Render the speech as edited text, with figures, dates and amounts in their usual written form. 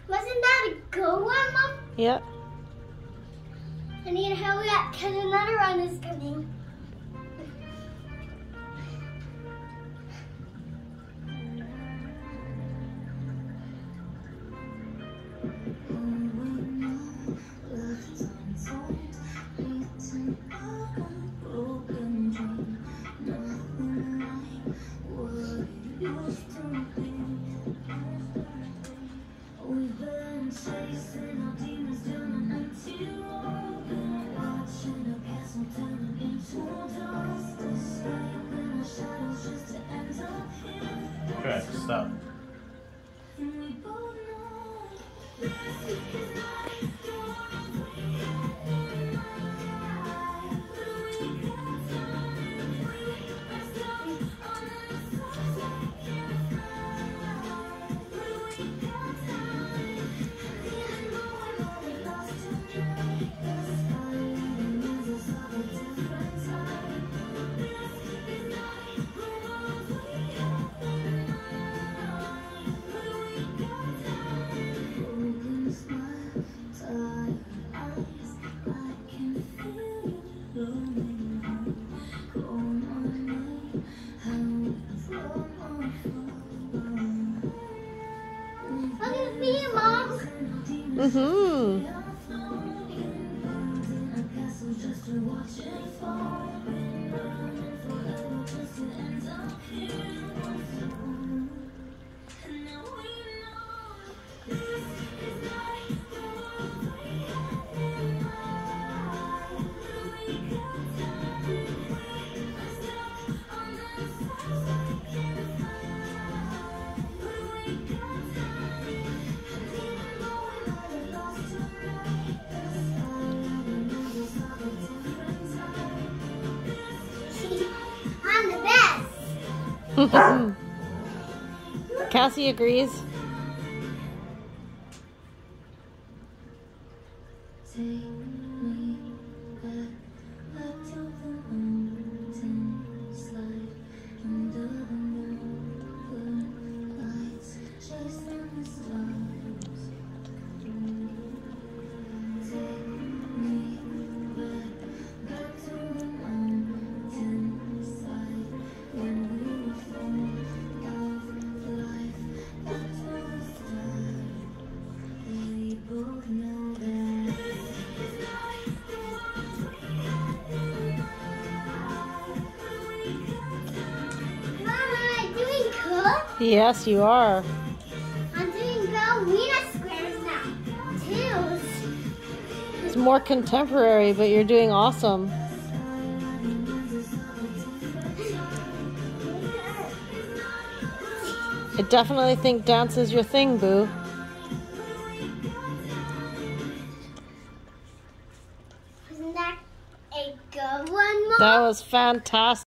Wasn't that a good one, Mom? Yep. I need to hurry up because another one is coming. Okay, stop. Look at me, Mom. Mm-hmm. I'm the best. Cassie agrees. Yes, you are. I'm doing ballerina squares now, too. It's more contemporary, but you're doing awesome. I definitely think dance is your thing, Boo. Isn't that a good one, Mom? That was fantastic.